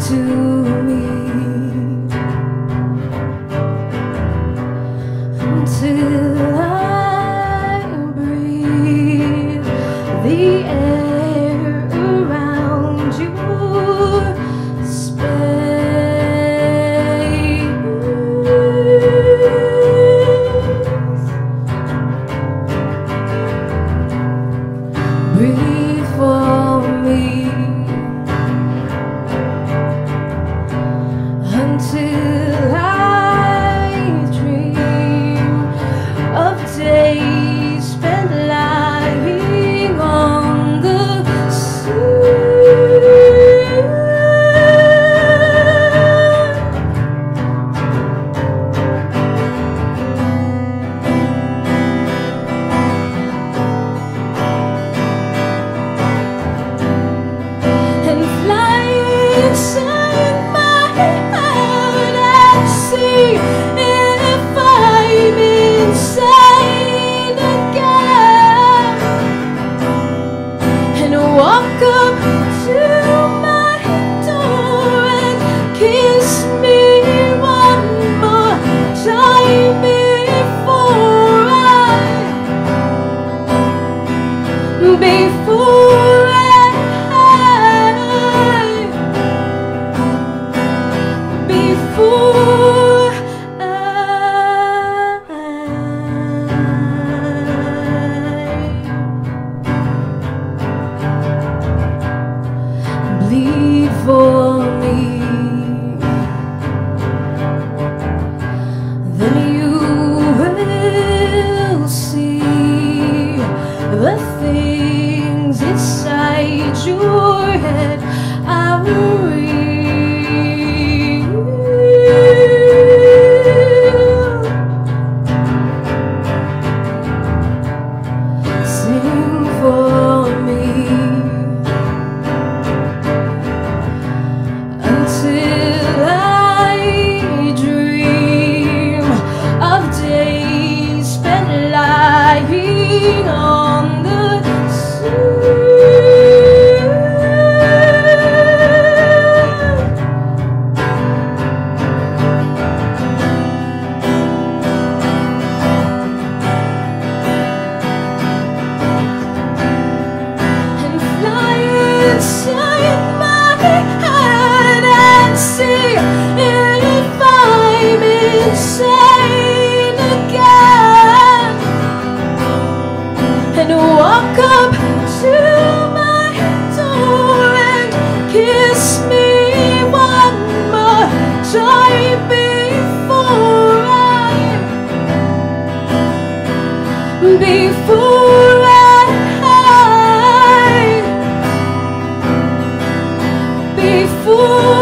to me until I breathe the air around your space. Breathe for me until I dream of days spent lying on the sea. And fly inside my head and see if I'm insane again, and walk up to my door and kiss me one more time before bleed for me, then you will see the things inside your head are real. Sing for me until I dream of days spent lying on the sea. And fly inside my head and see if I'm insane again, and walk up to my door and kiss me one more time before I